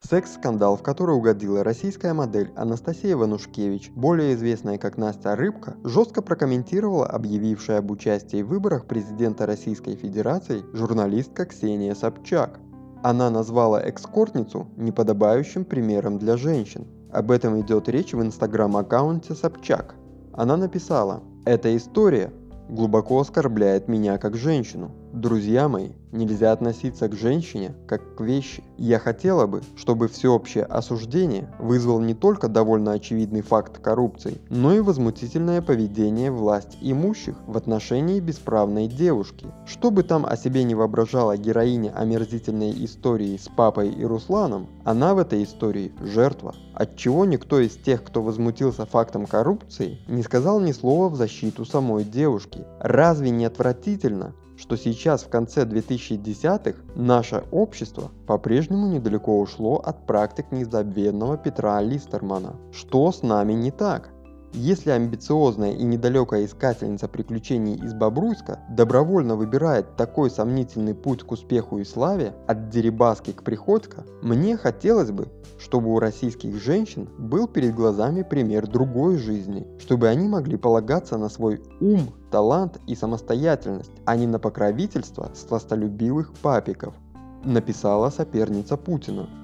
Секс-скандал, в который угодила российская модель Анастасия Иванушкевич, более известная как Настя Рыбка, жестко прокомментировала объявившая об участии в выборах президента Российской Федерации журналистка Ксения Собчак. Она назвала эскортницу неподобающим примером для женщин. Об этом идет речь в инстаграм-аккаунте Собчак. Она написала: «Эта история глубоко оскорбляет меня как женщину. Друзья мои, нельзя относиться к женщине как к вещи. Я хотела бы, чтобы всеобщее осуждение вызвал не только довольно очевидный факт коррупции, но и возмутительное поведение власть имущих в отношении бесправной девушки. Что бы там о себе не воображала героиня омерзительной истории с папой и Русланом, она в этой истории жертва. Отчего никто из тех, кто возмутился фактом коррупции, не сказал ни слова в защиту самой девушки? Разве не отвратительно, что сейчас в конце 2010-х наше общество по-прежнему недалеко ушло от практик незабвенного Петра Листермана? Что с нами не так? Если амбициозная и недалекая искательница приключений из Бобруйска добровольно выбирает такой сомнительный путь к успеху и славе, от Дерибаски к Приходько, мне хотелось бы, чтобы у российских женщин был перед глазами пример другой жизни, чтобы они могли полагаться на свой ум, талант и самостоятельность, а не на покровительство сластолюбивых папиков», написала соперница Путина.